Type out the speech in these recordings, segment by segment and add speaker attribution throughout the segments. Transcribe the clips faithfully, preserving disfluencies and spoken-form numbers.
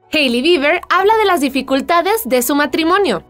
Speaker 1: Hailey Bieber habla de las dificultades de su matrimonio.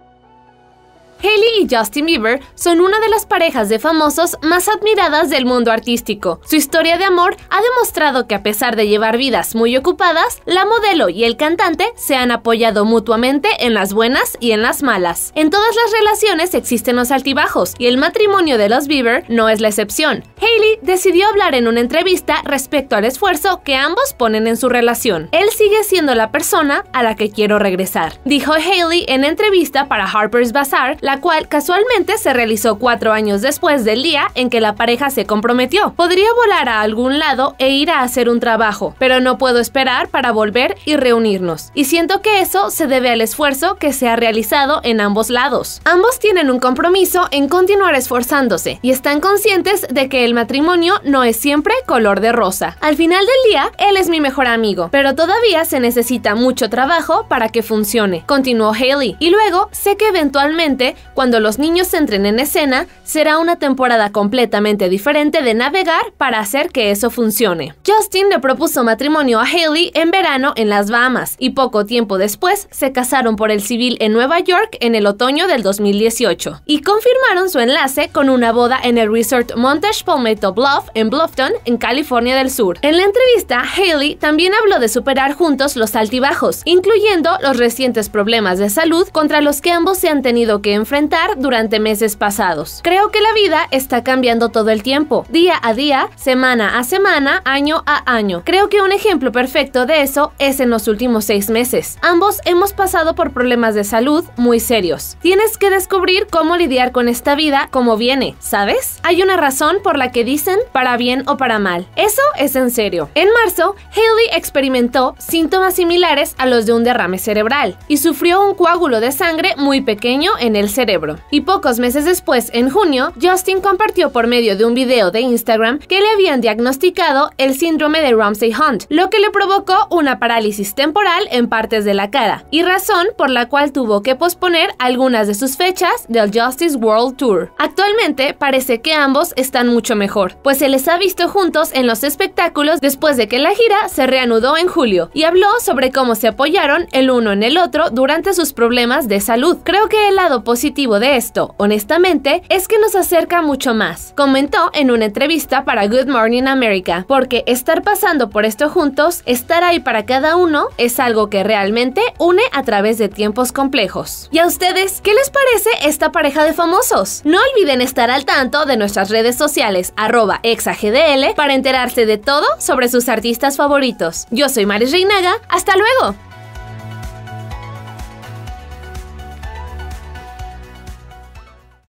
Speaker 1: Hailey y Justin Bieber son una de las parejas de famosos más admiradas del mundo artístico. Su historia de amor ha demostrado que a pesar de llevar vidas muy ocupadas, la modelo y el cantante se han apoyado mutuamente en las buenas y en las malas. En todas las relaciones existen los altibajos, y el matrimonio de los Bieber no es la excepción. Hailey decidió hablar en una entrevista respecto al esfuerzo que ambos ponen en su relación. Él sigue siendo la persona a la que quiero regresar, dijo Hailey en entrevista para Harper's Bazaar, la cual casualmente se realizó cuatro años después del día en que la pareja se comprometió. Podría volar a algún lado e ir a hacer un trabajo, pero no puedo esperar para volver y reunirnos. Y siento que eso se debe al esfuerzo que se ha realizado en ambos lados. Ambos tienen un compromiso en continuar esforzándose y están conscientes de que el matrimonio no es siempre color de rosa. Al final del día, él es mi mejor amigo, pero todavía se necesita mucho trabajo para que funcione, continuó Hailey. Y luego, sé que eventualmente, cuando los niños entren en escena, será una temporada completamente diferente de navegar para hacer que eso funcione. Justin le propuso matrimonio a Hailey en verano en las Bahamas y poco tiempo después se casaron por el civil en Nueva York en el otoño del dos mil dieciocho y confirmaron su enlace con una boda en el resort Montage Palmetto Bluff en Bluffton, en California del Sur. En la entrevista, Hailey también habló de superar juntos los altibajos, incluyendo los recientes problemas de salud contra los que ambos se han tenido que enfrentar durante meses pasados. Creo que la vida está cambiando todo el tiempo, día a día, semana a semana, año a año. Creo que un ejemplo perfecto de eso es en los últimos seis meses. Ambos hemos pasado por problemas de salud muy serios. Tienes que descubrir cómo lidiar con esta vida como viene, ¿sabes? Hay una razón por la que dicen para bien o para mal. Eso es en serio. En marzo, Hailey experimentó síntomas similares a los de un derrame cerebral y sufrió un coágulo de sangre muy pequeño en el cerebro. Y pocos meses después, en junio, Justin compartió por medio de un video de Instagram que le habían diagnosticado el síndrome de Ramsay-Hunt, lo que le provocó una parálisis temporal en partes de la cara, y razón por la cual tuvo que posponer algunas de sus fechas del Justice World Tour. Actualmente parece que ambos están mucho mejor, pues se les ha visto juntos en los espectáculos después de que la gira se reanudó en julio, y habló sobre cómo se apoyaron el uno en el otro durante sus problemas de salud. Creo que el lado positivo de esto, honestamente, es que nos acerca mucho más, comentó en una entrevista para Good Morning America, porque estar pasando por esto juntos, estar ahí para cada uno, es algo que realmente une a través de tiempos complejos. ¿Y a ustedes qué les parece esta pareja de famosos? No olviden estar al tanto de nuestras redes sociales arroba exagdl para enterarse de todo sobre sus artistas favoritos. Yo soy Maris Reinaga, ¡hasta luego!